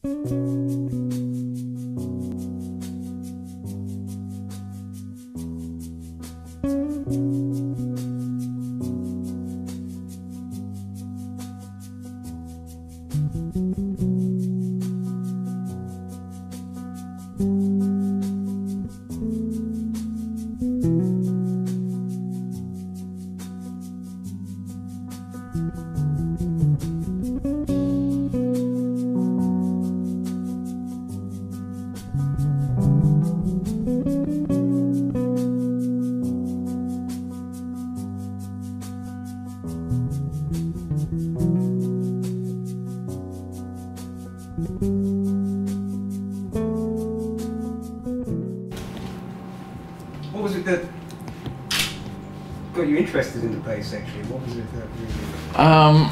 What was it that got you interested in the bass? Actually, what was it that really?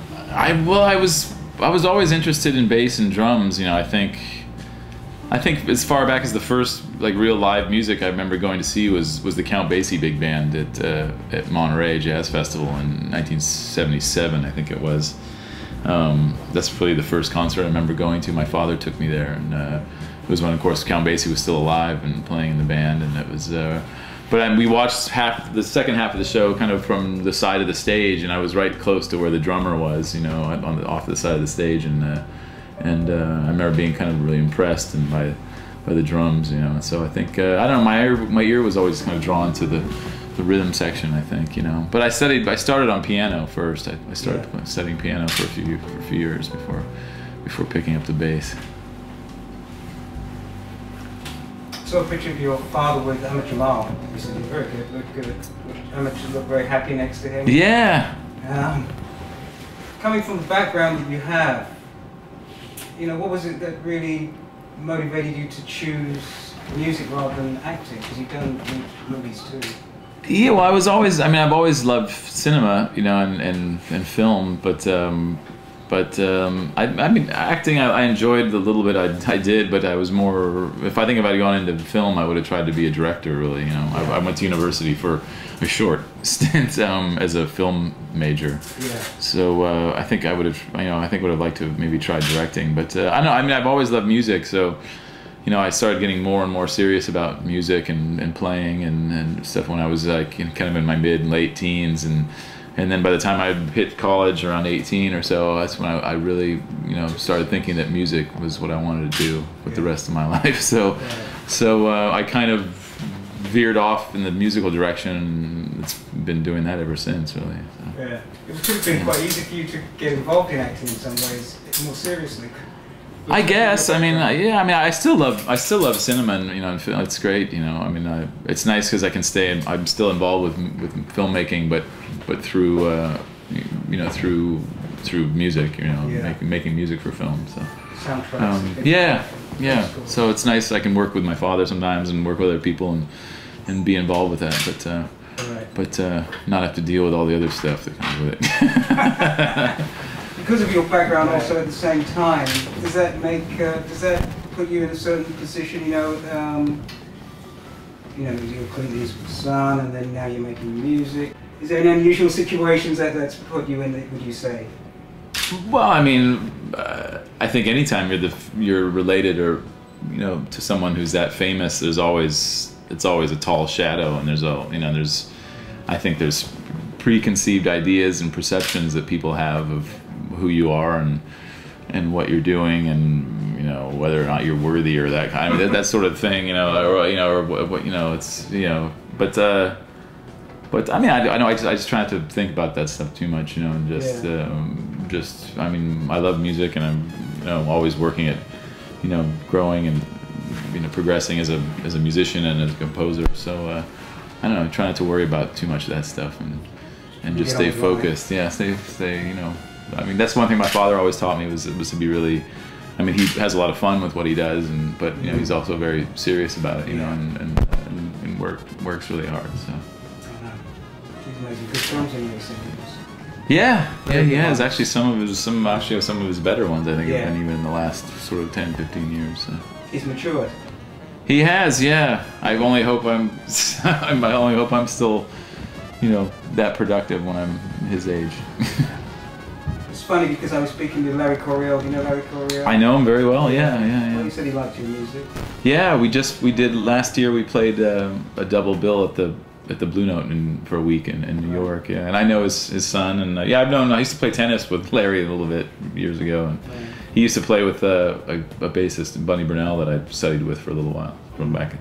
I was always interested in bass and drums. You know, I think as far back as the first like real live music I remember going to see was the Count Basie Big Band at Monterey Jazz Festival in 1977, I think it was. That's probably the first concert I remember going to. My father took me there, and it was when, of course, Count Basie was still alive and playing in the band, and it was. But we watched the second half of the show kind of from the side of the stage, and I was right close to where the drummer was, you know, off the side of the stage, and I remember being kind of really impressed and by the drums, you know. And so I think I don't know, my ear was always kind of drawn to the rhythm section, I think, you know. But I started on piano first. I started studying piano for a few years before picking up the bass. I saw a picture of your father with Ahmad Jamal. You said you're very good, looked good. Ahmad looked very happy next to him. Yeah. Coming from the background that you have, you know, what was it that really motivated you to choose music rather than acting? Because you've done movies too. Yeah, well, I've always loved cinema, you know, and film, but I mean, acting, I enjoyed the little bit I did, but I was more, if I had gone into film, I would have tried to be a director, really, you know. I went to university for a short stint as a film major. Yeah. So I think I would have liked to have maybe tried directing, but I don't know, I mean, I've always loved music, so, you know, I started getting more and more serious about music and playing and stuff when I was like kind of in my mid and late teens, and then by the time I hit college around 18 or so, that's when I really, you know, started thinking that music was what I wanted to do with the rest of my life. So I kind of veered off in the musical direction, and it's been doing that ever since, really. So. Yeah, it would have been quite easy for you to get involved in acting in some ways, more seriously. I guess. I mean, yeah. I mean, I still love cinema, and, you know, and it's great. You know, I mean, it's nice because I can stay. I'm still involved with filmmaking, but through you know, through music. You know, making music for film. So. Soundtracks. Yeah. Cool. So it's nice. I can work with my father sometimes and work with other people and be involved with that, but not have to deal with all the other stuff that comes with it. Because of your background, also at the same time, does that put you in a certain position? You know, you're Clint Eastwood's son, and then now you're making music. Is there any unusual situations that's put you in? Would you say? Well, I mean, I think anytime you're related or, you know, to someone who's that famous, it's always a tall shadow, and I think there's preconceived ideas and perceptions that people have of who you are and what you're doing, and, you know, whether or not you're worthy or that kind of that sort of thing, you know, or what, you know, it's, you know, but I mean, I just try not to think about that stuff too much, you know, and just I mean, I love music, and I'm, you know, always working at, you know, growing and, you know, progressing as a musician and as a composer. So I don't know, try not to worry about too much of that stuff, and just stay focused. Yeah, stay, you know. I mean, that's one thing my father always taught me was to be really. I mean, he has a lot of fun with what he does, but, you know, he's also very serious about it, you know, and works really hard. So. He's making good songs in recent years. Yeah, he has actually some of his better ones, I think, and even in the last sort of 10, 15 years. So. He's matured. He has, yeah. I only hope I'm still, you know, that productive when I'm his age. It's funny because I was speaking to Larry Coryell. Do you know Larry Coryell? I know him very well. Well, he said he liked your music. Yeah, we did last year. We played a double bill at the Blue Note for a week in New York. Yeah, and I know his son, and I used to play tennis with Larry a little bit years ago, and he used to play with a bassist, Bunny Burnell, that I studied with for a little while, from back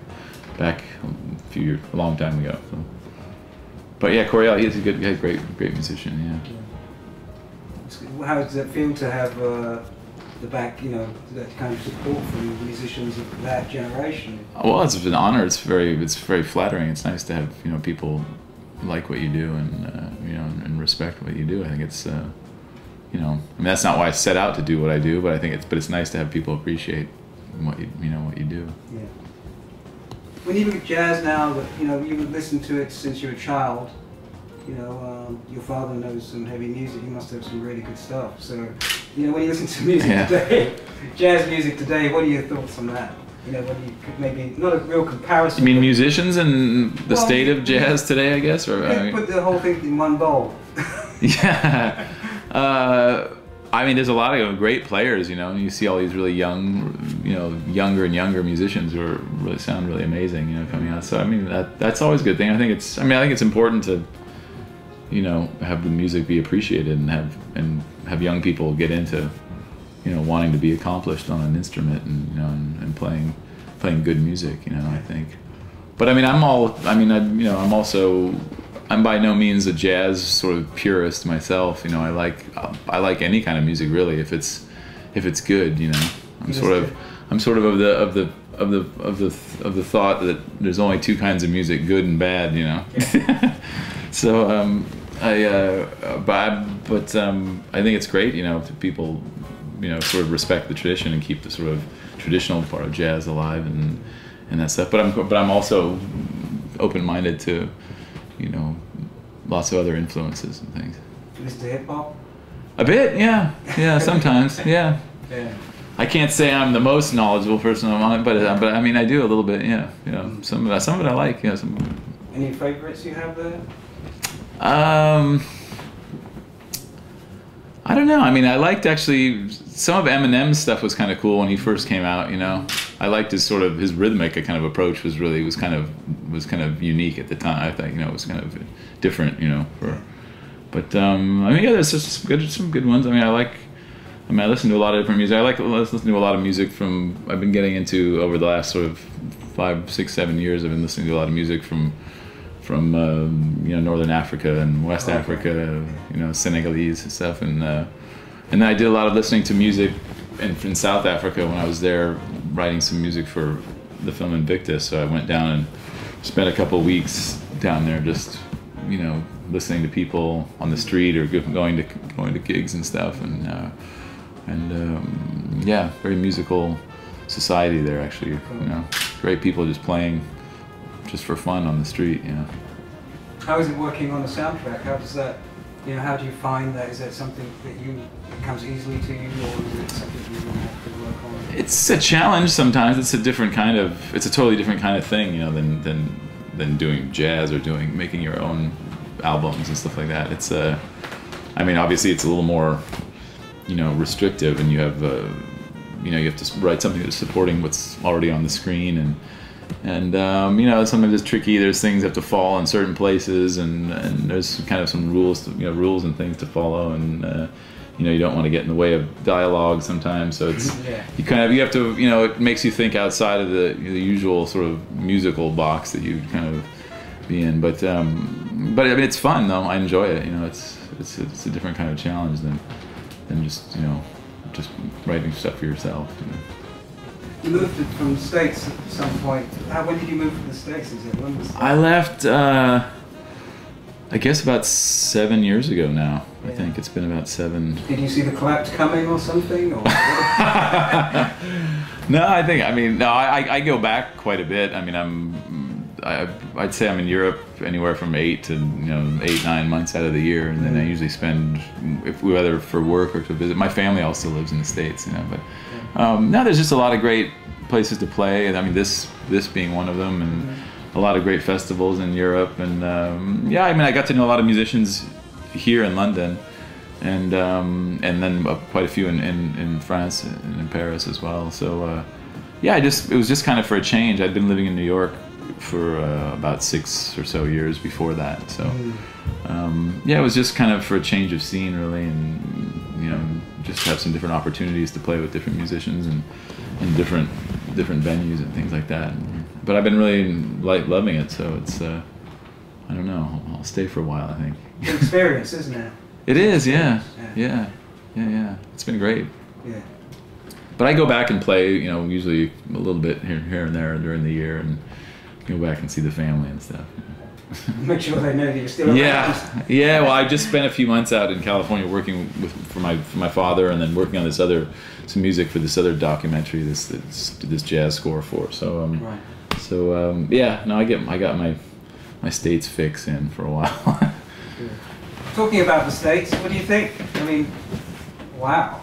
a long time ago. So. But yeah, Coryell, he's a great musician. Yeah. How does it feel to have the back, that kind of support from musicians of that generation? Well, it's an honor. It's very flattering. It's nice to have people like what you do and and respect what you do. I think it's I mean, that's not why I set out to do what I do, but I think it's nice to have people appreciate what you do. Yeah. When you look at jazz now, you've listened to it since you were a child. Your father knows some heavy music. He must have some really good stuff. So, when you listen to music today, jazz music today, what are your thoughts on that? When you could maybe not a real comparison. You mean musicians and the state of jazz today, I guess, or put the whole thing in one bowl. Yeah. I mean, there's a lot of great players, and you see all these really young, younger and younger musicians who really sound really amazing, coming out. So I mean, that's always a good thing. I think it's important to, have the music be appreciated and have young people get into, wanting to be accomplished on an instrument and playing good music, I think. But I mean, I'm by no means a jazz sort of purist myself. I like any kind of music really if it's good. I'm sort of the thought that there's only two kinds of music, good and bad. So I think it's great. If people sort of respect the tradition and keep the sort of traditional part of jazz alive and that stuff. But I'm also open-minded to lots of other influences and things. Listen to hip hop? A bit, yeah, sometimes, yeah. Yeah. I can't say I'm the most knowledgeable person on it, but I mean I do a little bit, yeah. Some of it I like, Any favorites you have there? I don't know. I mean, I liked actually some of Eminem's stuff was kind of cool when he first came out. I liked his rhythmic kind of approach was kind of unique at the time. I think it was kind of different. But I mean, yeah, there's just some good ones. I listen to a lot of different music. I listen to a lot of music I've been getting into over the last sort of 5, 6, 7 years. I've been listening to a lot of music from Northern Africa and West Africa, Senegalese and stuff, and then I did a lot of listening to music in South Africa when I was there writing some music for the film Invictus. So I went down and spent a couple of weeks down there just listening to people on the street or going to gigs and stuff, and yeah, very musical society there actually. Great people just playing just for fun on the street. How is it working on the soundtrack? How does that, how do you find that? Is that something that comes easily to you, or is it something you have to work on? It's a challenge sometimes. It's a totally different kind of thing, than doing jazz or making your own albums and stuff like that. It's I mean, obviously it's a little more, restrictive, and you have you have to write something that's supporting what's already on the screen, and sometimes it's tricky. There's things that have to fall in certain places, and there's kind of some rules and things to follow, and you don't want to get in the way of dialogue sometimes. So it's you have to it makes you think outside of the usual sort of musical box that you kind of be in. But I mean, it's fun though. I enjoy it. It's a different kind of challenge than just just writing stuff for yourself. You moved from the States at some point. When did you move from the States? When was that? I left, I guess about 7 years ago now. I think it's been about 7. Did you see the collapse coming or something? Or No, I go back quite a bit. I mean, I'd say I'm in Europe anywhere from 8 to 8, 9 months out of the year, and then I usually spend, whether for work or to visit. My family also lives in the States, but. Now there's just a lot of great places to play, and I mean this being one of them, and a lot of great festivals in Europe, and I got to know a lot of musicians here in London, and then quite a few in France and in Paris as well. So yeah, it was just kind of for a change. I'd been living in New York for about 6 or so years before that. So yeah, it was just kind of for a change of scene, really, and you know, just have some different opportunities to play with different musicians and different venues and things like that. But I've been really loving it, so it's I don't know, I'll stay for a while, I think. It's an experience, isn't it? It is, yeah. It's been great. Yeah. But I go back and play, you know, usually a little bit here and there during the year, and go back and see the family and stuff. Make sure they know that you're still around. Yeah. Well, I just spent a few months out in California working for my father, and then working on some music for this other documentary, this jazz score for. So right. So yeah, no, I got my States fix in for a while. Talking about the States, what do you think? I mean, wow.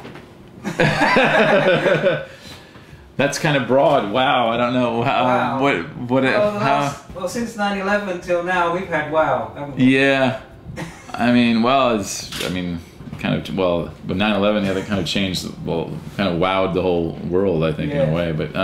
That's kind of broad. Wow, I don't know. Wow. How? Since 9/11 till now, we've had wow, haven't we? Yeah. I mean, well, kind of, well, but 9/11 had kind of changed, kind of wowed the whole world, I think, in a way. But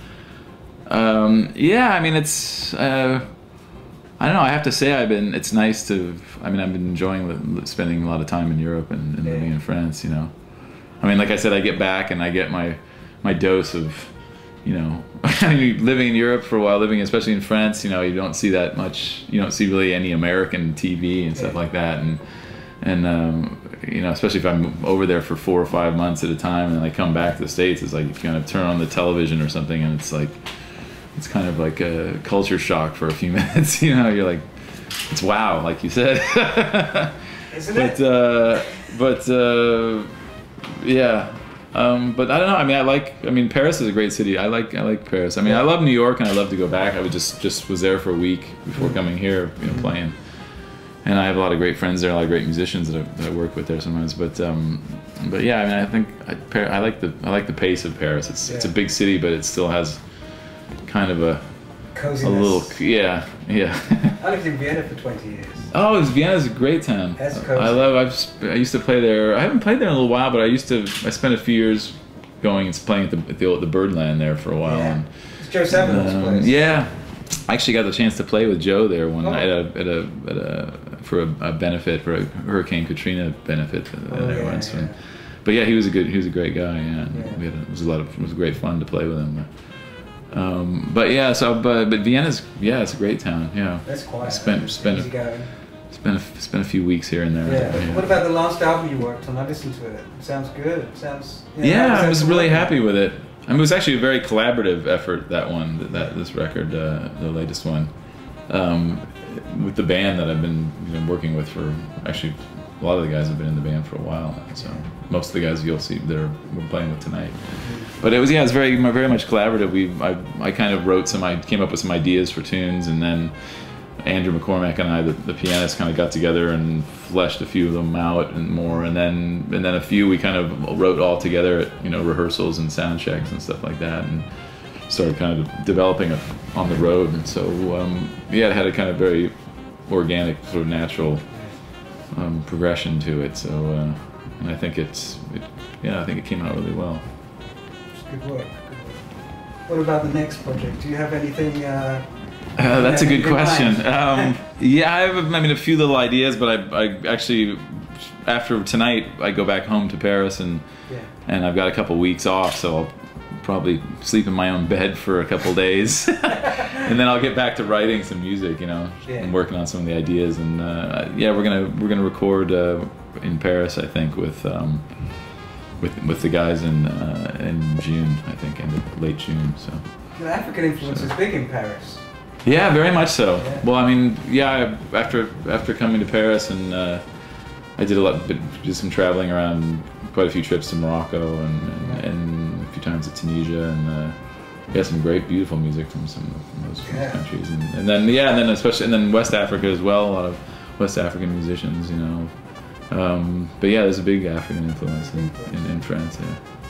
yeah, I mean, it's I don't know. I have to say, it's nice to. I mean, I've been enjoying spending a lot of time in Europe and living in France. You know, I mean, like I said, I get back and I get my dose of, you know, living in Europe for a while, especially in France. You know, you don't see that much. You don't see really any American TV and stuff like that, and you know, especially if I'm over there for 4 or 5 months at a time, and then I come back to the States, it's like you kind of turn on the television or something, and it's like. It's kind of like a culture shock for a few minutes, you know. You're like, it's wow, like you said. Isn't it? But yeah. But I don't know. I mean, Paris is a great city. I like Paris. I mean, I love New York, and I love to go back. I was just was there for a week before coming here, you know, playing. And I have a lot of great friends there, a lot of great musicians that I work with there sometimes. But yeah, I mean, I think I like the pace of Paris. It's a big city, but it still has kind of a coziness. Yeah. I lived in Vienna for 20 years. Oh, Vienna's a great town. That's cozy. I used to play there. I haven't played there in a little while, but I spent a few years going and playing at the Birdland there for a while. Yeah. And, It's Joe Savinow's place. Yeah, I actually got the chance to play with Joe there one night for a benefit, for a Hurricane Katrina benefit once. Yeah. But yeah, he was a great guy. Yeah, it was great fun to play with him. But yeah, but Vienna's it's a great town. Yeah, that's quiet. Spent a few weeks here and there. Yeah. What about the last album you worked on? I listened to it. It sounds good. It sounds. I was really happy with it. I mean, it was actually a very collaborative effort. This record, the latest one, with the band that I've been working with for actually. A lot of the guys have been in the band for a while now, so most of the guys you'll see we're playing with tonight. But it was very much collaborative. I kind of came up with some ideas for tunes, and then Andrew McCormack and I, the pianist, kind of got together and fleshed a few of them out and more, and then a few we kind of wrote all together at rehearsals and sound checks and stuff like that, and started kind of developing it on the road. And so it had a kind of very organic, sort of natural progression to it. So and I think I think it came out really well. Good work. What about the next project? Do you have anything? That's a good question. Yeah, I have a few little ideas, but I actually, after tonight, I go back home to Paris, and I've got a couple weeks off, so I'll probably sleep in my own bed for a couple days, and then I'll get back to writing some music, and working on some of the ideas. And we're gonna record in Paris, I think, with the guys in June, I think, in late June. So the African influence is big in Paris. Yeah, very much so. Yeah. Well, I mean, after coming to Paris, and I did some traveling around, quite a few trips to Morocco and a few times to Tunisia, and some great, beautiful music from some of those countries, and then especially West Africa as well. A lot of West African musicians, But yeah, there's a big African influence in France. Yeah.